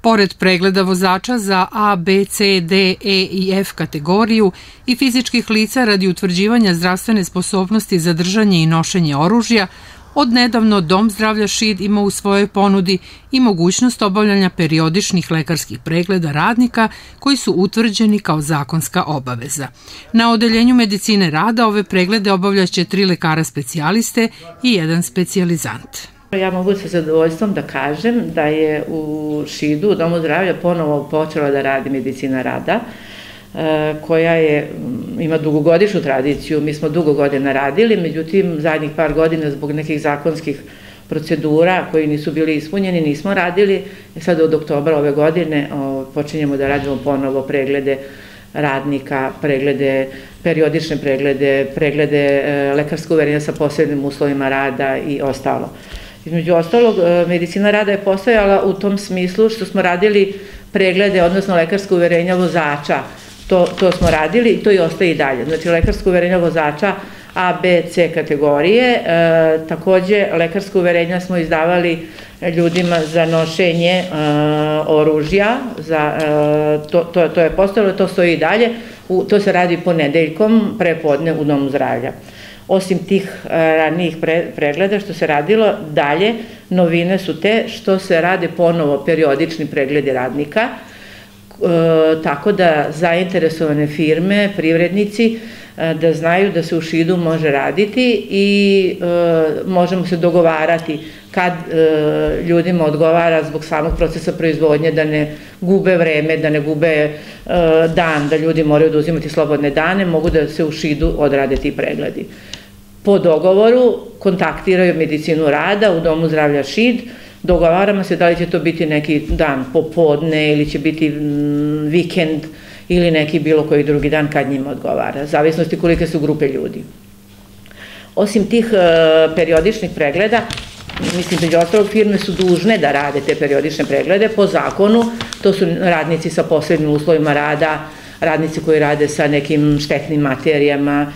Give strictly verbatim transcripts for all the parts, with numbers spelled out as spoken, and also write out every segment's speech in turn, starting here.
Pored pregleda vozača za A, B, C, D, E i F kategoriju i fizičkih lica radi utvrđivanja zdravstvene sposobnosti za držanje i nošenje oružja, odnedavno Dom zdravlja Šid ima u svojoj ponudi i mogućnost obavljanja periodičnih lekarskih pregleda radnika koji su utvrđeni kao zakonska obaveza. Na odeljenju medicine rada ove preglede obavljaće tri lekara specijaliste i jedan specijalizant. Ja mogu sa zadovoljstvom da kažem da je u Šidu, u Domu zdravlja, ponovo počela da radi medicina rada, koja je, ima dugogodišnju tradiciju. Mi smo dugo godina radili, međutim, zadnjih par godina zbog nekih zakonskih procedura koji nisu bili ispunjeni, nismo radili. Sada od oktobra ove godine počinjemo da radimo ponovo preglede radnika, preglede, periodične preglede, preglede lekarske uverenja sa posebnim uslovima rada i ostalo. Između ostalog, medicina rada je postojala u tom smislu što smo radili preglede, odnosno lekarske uverenja vozača. To, to smo radili i to i ostaje i dalje. Znači, lekarske uverenja vozača A, B, C kategorije. E, takođe, lekarske uverenja smo izdavali ljudima za nošenje e, oružja. Za, e, to, to, to je postojalo, to stoji i dalje. U, to se radi ponedeljkom prepodne u Domu zdravlja. Osim tih ranijih pregleda što se radilo, dalje novine su te što se rade ponovo periodični pregledi radnika, tako da zainteresovane firme, privrednici, da znaju da se u Šidu može raditi i možemo se dogovarati kad ljudima odgovara zbog samog procesa proizvodnje da ne gube vreme, da ne gube dan, da ljudi moraju da uzimati slobodne dane, mogu da se u Šidu odrade ti pregledi. Po dogovoru kontaktiraju medicinu rada u Domu zdravlja Šid, dogovaramo se da li će to biti neki dan popodne ili će biti vikend ili neki bilo koji drugi dan kad njima odgovara, zavisnosti kolike su grupe ljudi. Osim tih periodičnih pregleda, mislim, među ostalog, firme su dužne da rade te periodične preglede po zakonu. To su radnici sa posebnim uslovima rada, radnici koji rade sa nekim štetnim materijama,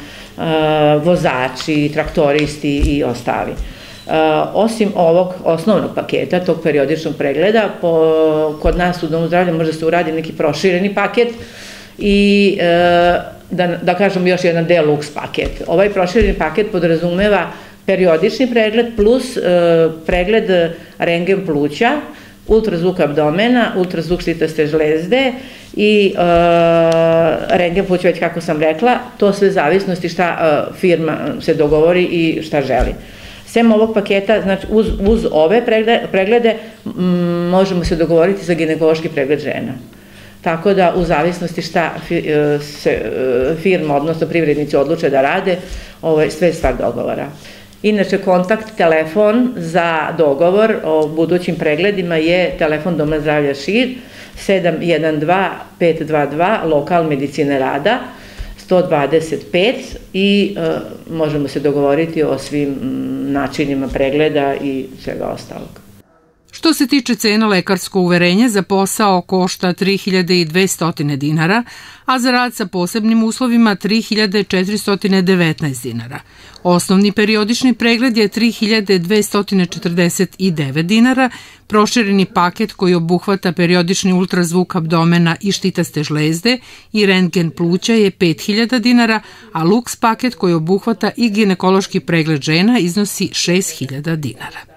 vozači, traktoristi i ostali. Osim ovog osnovnog paketa, tog periodičnog pregleda, kod nas u Domu zdravlja može se uradi neki prošireni paket i da kažem još jedan deluks paket. Ovaj prošireni paket podrazumeva periodični pregled plus pregled rentgen pluća, ultrazvuk abdomena, ultrazvuk štitaste žlezde i rentgen pluća, već kako sam rekla, to sve zavisnosti šta firma se dogovori i šta želi. Sem ovog paketa, znači uz ove preglede možemo se dogovoriti za ginekološki pregled žena. Tako da u zavisnosti šta se firma, odnosno privrednici odluče da rade, sve je stvar dogovora. Inače, kontakt telefon za dogovor o budućim pregledima je telefon Doma zdravlja Šid sedam jedan dva pet dva dva, lokal medicine rada, sto dvadeset pet i možemo se dogovoriti o svim načinima pregleda i svega ostalog. Što se tiče cena, lekarsko uverenje za posao košta tri hiljade dvesta dinara, a za rad sa posebnim uslovima tri hiljade četiristo devetnaest dinara. Osnovni periodični pregled je tri hiljade dvesta četrdeset devet dinara, prošireni paket koji obuhvata periodični ultrazvuk abdomena i štitaste žlezde i rentgen pluća je pet hiljada dinara, a luks paket koji obuhvata i ginekološki pregled žena iznosi šest hiljada dinara.